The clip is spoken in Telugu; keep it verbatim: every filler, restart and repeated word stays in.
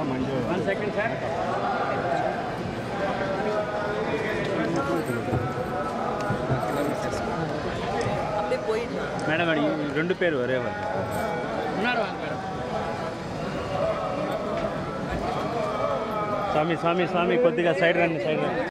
One second sir. మేడం అడి రెండు పేరు ఒరే వాళ్ళు ఉన్నారు. స్వామి స్వామి స్వామి కొద్దిగా సైడ్ రండి, సైడ్ రండి.